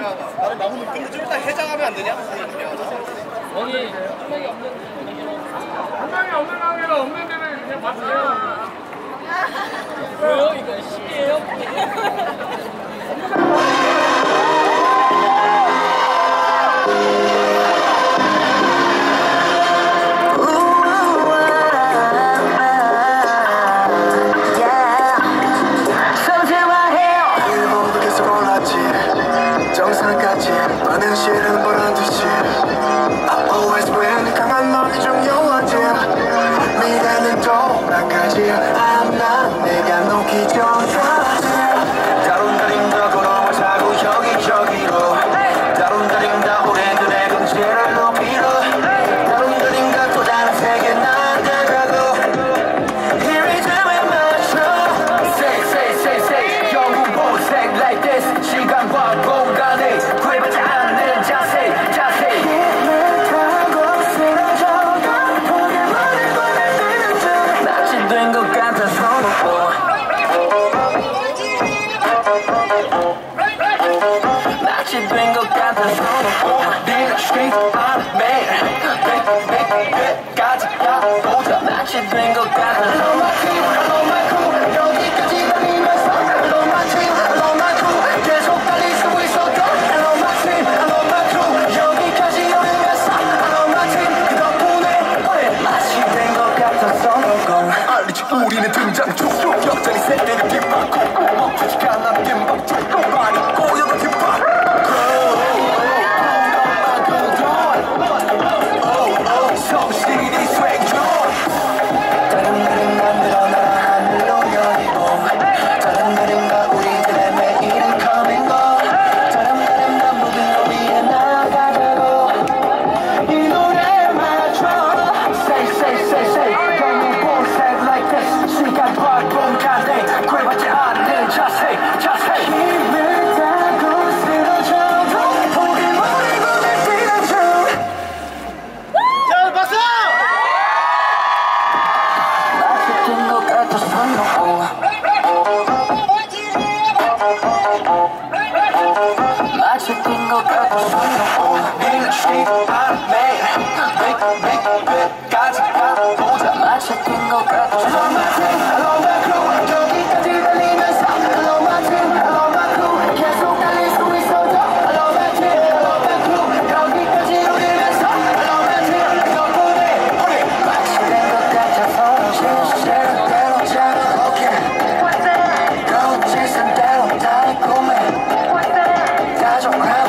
근데 좀 이따 해장하면 안 되냐? 거기 한 명이 없는 관계는 없는 데는 그냥 맞세요. 뭐요? 이거 시계예요? 정상까지 많은 시를 보란 듯이 I always win 강한 마음이 중요하지 미래는 돌아가지 난 내가 놓기 전까지 다룬 그림도 걸어와 자고 여기저기로 다룬 그림다 우리들의 근처를 높이로 다룬 그림과 또 다른 세계 나아가고 이리저리 맞춰 Say say say say 영웅 보색 like this 시간과 공간에 구애받지 않는 자세 힘을 타고 쓰러져도 포기만을 보내는 중 낯이 된 것 같아서 낯이 된 것 같아서 네가 street on 매일 끝까지 가보자 낯이 된 것 같아서 Hello my crew 여기까지 달리면서 Hello my team Hello my crew 계속 달릴 수 있어도 Hello my team Hello my crew 여기까지 오면서 Hello my team 그 덕분에 우리 낯이 된 것 같아서 알리지 우리는 등장 중 여전히 세계를 뒷받고 멈추지가 않는 뒷받고 많이 꼬여도 뒷받고 성실히 swag 다른 그림 만들어 나라 하늘로 여의고 다른 그림과 우리들의 매일은 coming on 다른 그림과 무빙 위에 나아가자고 이 노래에 맞춰 Say say say say 영웅 보색 like this 시간과 공간에 구애받지 않는 자세 힘을 타고 쓰러져도 포기만을 보내는 중 자, 박수! 낯이 든 것 같아서 낯이 든 것 같아서 네가 street on 매일 끝까지 가보자 낯이 든 것 같아서 Hello my crew 여기까지 달리면서 Hello my team Hello my crew 계속 달릴 수 있어도 Hello my team Hello my crew 여기까지 오르면서 Hello my team 그 덕분에 우리 낯이 된 것 같아서 실수대로 작업해 그런 짓은 대로 달콤해 다정하고